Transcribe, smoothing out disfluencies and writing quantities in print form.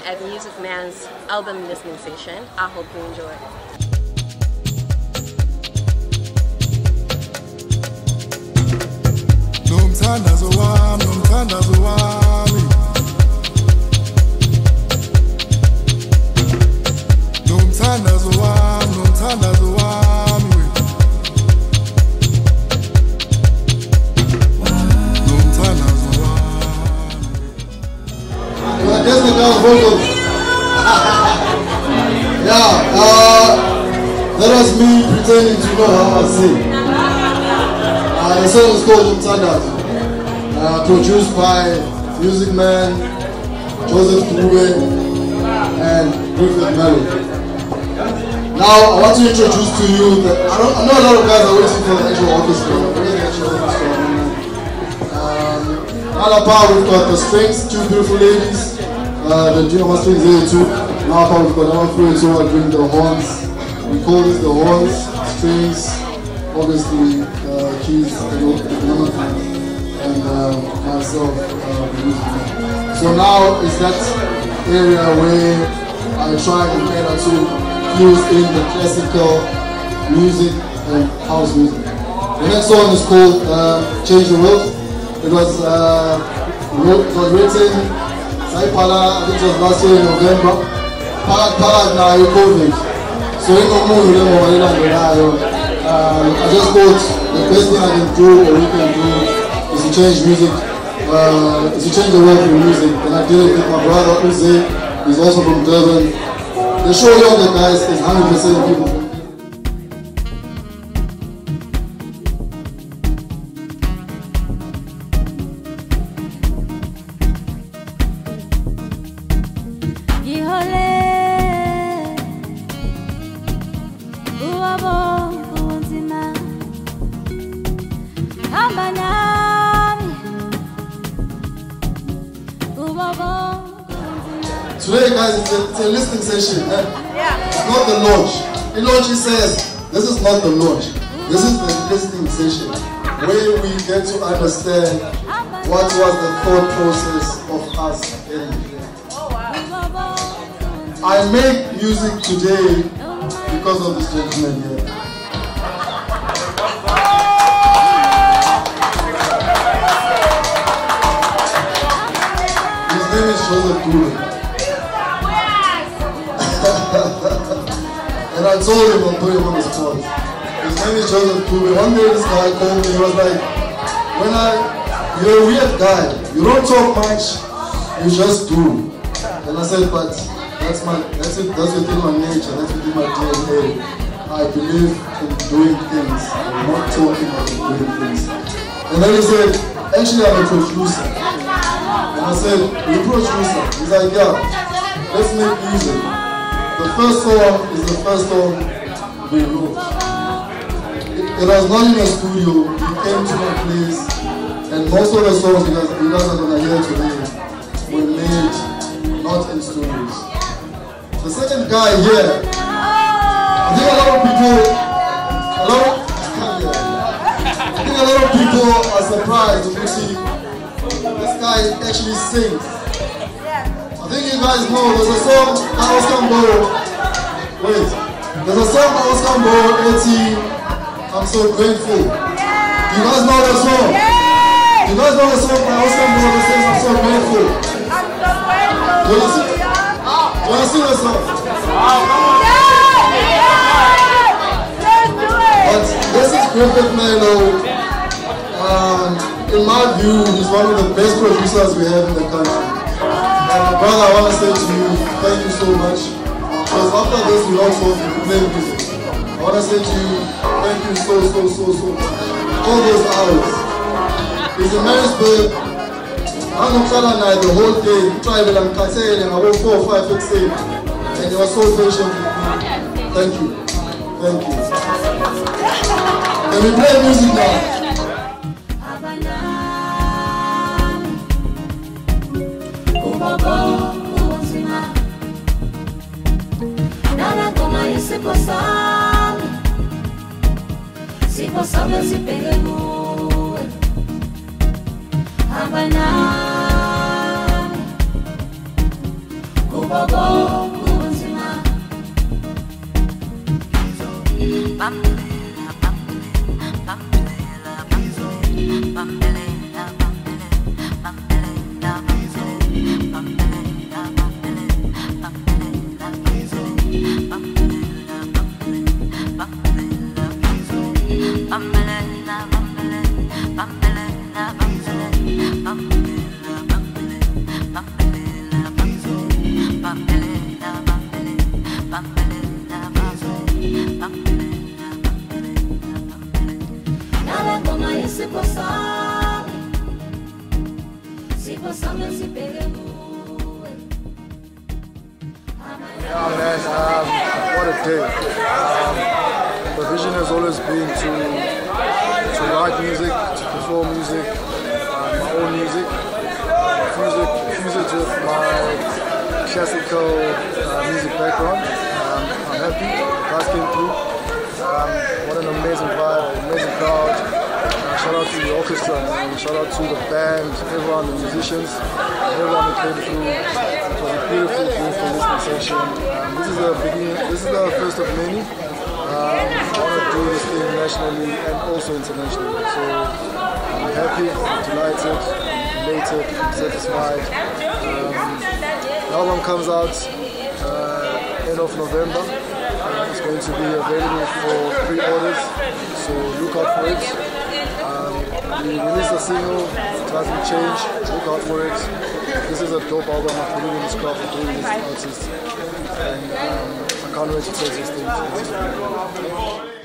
at Music Man's album listening session. I hope you enjoy. Nomthandazo wami, nomthandazo wami. Nomthandazo wami, nomthandazo wami. Nomthandazo wami. That's the girl's vocal. That was me pretending to know how I sing. The song is called Nomthandazo. Produced by Music Man, Joseph Dube, and Griffith Melly. Now I want to introduce to you that I know a lot of guys are waiting for the actual orchestra. Alapa, we've got the strings, two beautiful ladies. The junior strings here too. Alapa, we've got number 3 so I bring the horns. We call this the horns, strings, obviously keys, and myself, the music man. So now is that area where I try to better to fuse in the classical music and house music. The next song is called Change the World. It was written, Saipala, I think it was last year in November. Now you COVID. So in the mood, I just thought the best thing I can do or we can do is to change music, is to change the world through music. And I did it with my brother Uze, he's also from Durban. The show younger guys is 100% people. Today, guys, it's a listening session. It's not the launch. In launch, he says, this is not the launch. This is the listening session where we get to understand what was the thought process of us in here. I make music today because of this gentleman here. His name is Joseph Dube. And I told him I'll put him on the spot. His name is Joseph Dube. One day this guy called me, he was like, you're a weird guy. You don't talk much, you just do. And I said, but that's within my nature, that's within my DNA. I believe in doing things, not talking about doing things. And then he said, actually I'm a producer. And I said, you're a producer? He's like, yeah, let's make music. The first song is the first song we wrote. It was not in a studio, he came to my place, and most of the songs you guys are going to hear today were made not in studios. The second guy here, I think a lot of people are surprised when you see this guy actually sings. I think you guys know there's a song by Oscar Mbo. Wait, there's a song by Oscar Mbo, 18, I'm so grateful. Do you guys know that song? Do you guys know the song by Oscar Mbo that says I'm so grateful? Do you see the song? But this is Griffith Melly. In my view, he's one of the best producers we have in the country. Brother, I want to say to you, thank you so much. Because after this, we also play music. I want to say to you, thank you so much. All those hours. He's in Marisburg. I'm going to tell her the whole day. He tried with him, and I went 4 or 5 weeks in. And he was so patient with me. Thank you. Thank you. Can we play music now? What a day. The vision has always been to write music, to perform music, my own music, fuse it with my classical music background. I'm happy, the guys came through. What an amazing vibe, amazing crowd. Shout out to the orchestra, and shout out to the band, everyone, the musicians, everyone who came through. It was a beautiful listening session. This is the beginning. This is the first of many. I want to do this thing nationally and also internationally. So I'm happy, I'm delighted, elated, I'm satisfied. The album comes out end of November. It's going to be available for pre-orders, so look out for it. We released a single, Title Change, look out for it. This is a dope album. I've been in this craft for 3 years as an artist, and I can't wait to take this thing.